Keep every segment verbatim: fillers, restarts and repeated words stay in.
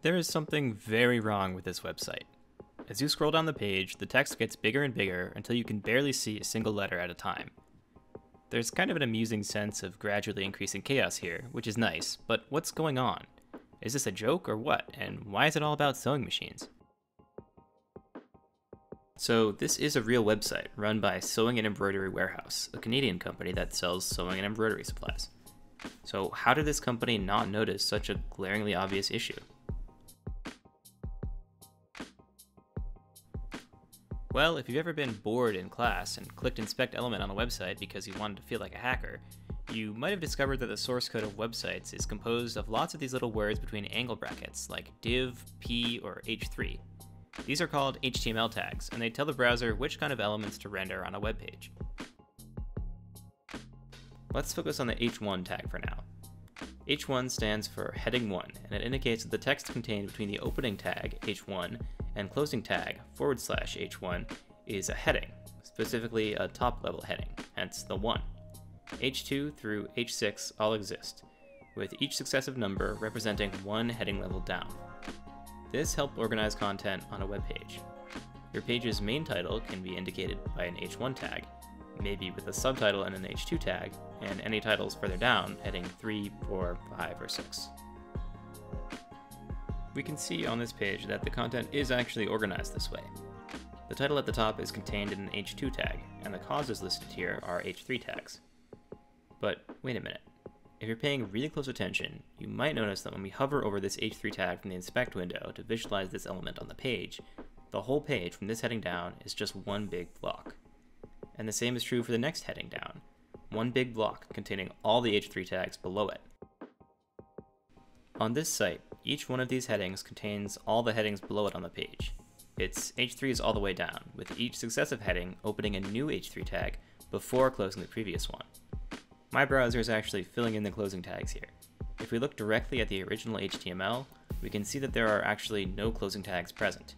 There is something very wrong with this website. As you scroll down the page, the text gets bigger and bigger until you can barely see a single letter at a time. There's kind of an amusing sense of gradually increasing chaos here, which is nice, but what's going on? Is this a joke or what, and why is it all about sewing machines? So this is a real website run by Sewing and Embroidery Warehouse, a Canadian company that sells sewing and embroidery supplies. So how did this company not notice such a glaringly obvious issue? Well, if you've ever been bored in class and clicked Inspect Element on a website because you wanted to feel like a hacker, you might have discovered that the source code of websites is composed of lots of these little words between angle brackets like div, p, or h three. These are called H T M L tags, and they tell the browser which kind of elements to render on a web page. Let's focus on the H one tag for now. H one stands for heading one, and it indicates that the text contained between the opening tag, H one, and closing tag, forward slash H one, is a heading, specifically a top-level heading, hence the one. H two through H six all exist, with each successive number representing one heading level down. This helps organize content on a web page. Your page's main title can be indicated by an H one tag, maybe with a subtitle and an H two tag, and any titles further down, heading three, four, five, or six. We can see on this page that the content is actually organized this way. The title at the top is contained in an H two tag, and the causes listed here are H three tags. But wait a minute. If you're paying really close attention, you might notice that when we hover over this H three tag from the Inspect window to visualize this element on the page, the whole page from this heading down is just one big block. And the same is true for the next heading down, one big block containing all the H three tags below it. On this site, each one of these headings contains all the headings below it on the page. It's H threes all the way down, with each successive heading opening a new H three tag before closing the previous one. My browser is actually filling in the closing tags here. If we look directly at the original H T M L, we can see that there are actually no closing tags present.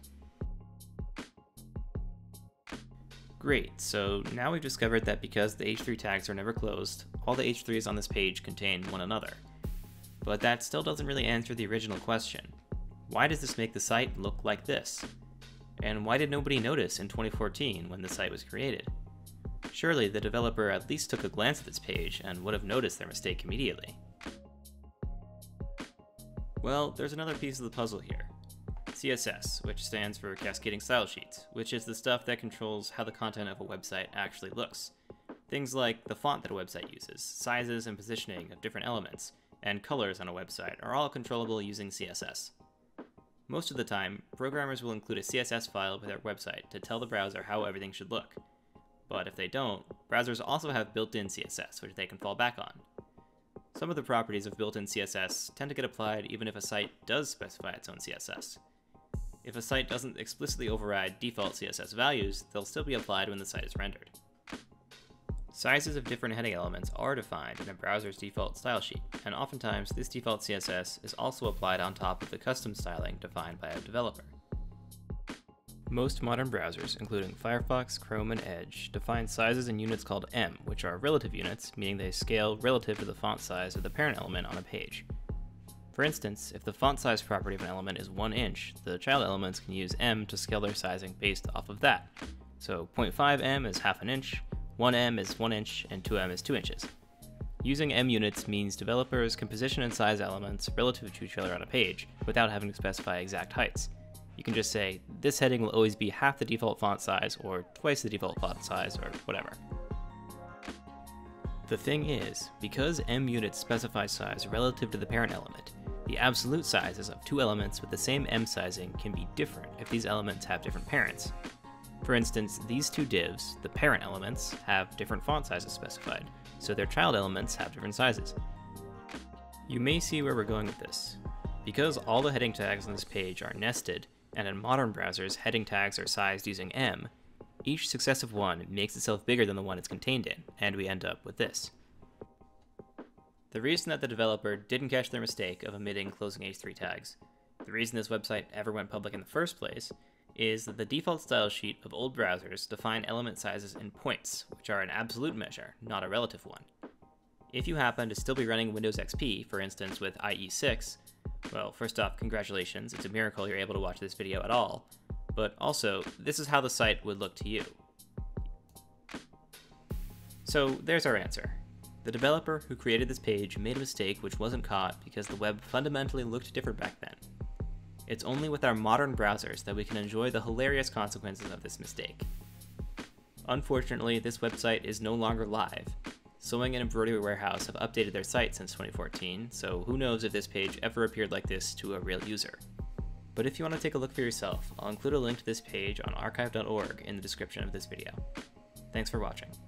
Great, so now we've discovered that because the H three tags are never closed, all the H threes on this page contain one another. But that still doesn't really answer the original question. Why does this make the site look like this? And why did nobody notice in twenty fourteen when the site was created? Surely the developer at least took a glance at this page and would have noticed their mistake immediately. Well, there's another piece of the puzzle here. C S S, which stands for Cascading Style Sheets, which is the stuff that controls how the content of a website actually looks. Things like the font that a website uses, sizes and positioning of different elements, and colors on a website are all controllable using C S S. Most of the time, programmers will include a C S S file with their website to tell the browser how everything should look. But if they don't, browsers also have built-in C S S, which they can fall back on. Some of the properties of built-in C S S tend to get applied even if a site does specify its own C S S. If a site doesn't explicitly override default C S S values, they'll still be applied when the site is rendered. Sizes of different heading elements are defined in a browser's default style sheet, and oftentimes this default C S S is also applied on top of the custom styling defined by a developer. Most modern browsers, including Firefox, Chrome, and Edge, define sizes in units called M, which are relative units, meaning they scale relative to the font size of the parent element on a page. For instance, if the font size property of an element is one inch, the child elements can use M to scale their sizing based off of that. So zero point five M is half an inch, one M is one inch, and two M is two inches. Using M units means developers can position and size elements relative to each other on a page without having to specify exact heights. You can just say, this heading will always be half the default font size, or twice the default font size, or whatever. The thing is, because M units specify size relative to the parent element, the absolute sizes of two elements with the same M sizing can be different if these elements have different parents. For instance, these two divs, the parent elements, have different font sizes specified, so their child elements have different sizes. You may see where we're going with this. Because all the heading tags on this page are nested, and in modern browsers heading tags are sized using M, each successive one makes itself bigger than the one it's contained in, and we end up with this. The reason that the developer didn't catch their mistake of omitting closing H three tags, the reason this website ever went public in the first place, is that the default style sheet of old browsers define element sizes in points, which are an absolute measure, not a relative one. If you happen to still be running Windows X P, for instance with I E six, Well, first off, congratulations, it's a miracle you're able to watch this video at all, but also, this is how the site would look to you. So there's our answer. The developer who created this page made a mistake which wasn't caught because the web fundamentally looked different back then. It's only with our modern browsers that we can enjoy the hilarious consequences of this mistake. Unfortunately, this website is no longer live. Sewing and Embroidery Warehouse have updated their site since twenty fourteen, so who knows if this page ever appeared like this to a real user. But if you want to take a look for yourself, I'll include a link to this page on archive dot org in the description of this video. Thanks for watching.